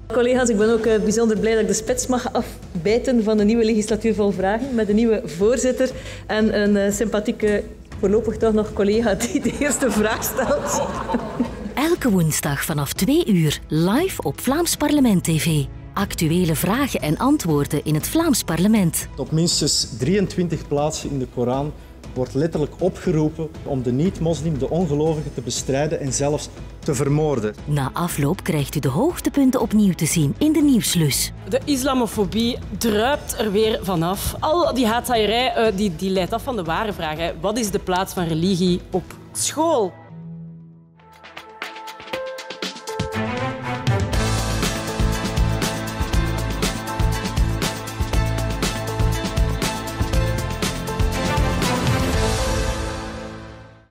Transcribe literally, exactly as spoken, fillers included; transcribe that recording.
Collega's, ik ben ook uh, bijzonder blij dat ik de spits mag afbijten van de nieuwe legislatuur vol vragen met een nieuwe voorzitter en een uh, sympathieke, voorlopig toch nog collega die de eerste vraag stelt. Elke woensdag vanaf twee uur live op Vlaams Parlement T V. Actuele vragen en antwoorden in het Vlaams parlement. Op minstens drieëntwintig plaatsen in de Koran wordt letterlijk opgeroepen om de niet-moslim, de ongelovigen, te bestrijden en zelfs te vermoorden. Na afloop krijgt u de hoogtepunten opnieuw te zien in de nieuwslus. De islamofobie druipt er weer vanaf. Al die haatzaaierij uh, die, die leidt af van de ware vraag. Hè. Wat is de plaats van religie op school?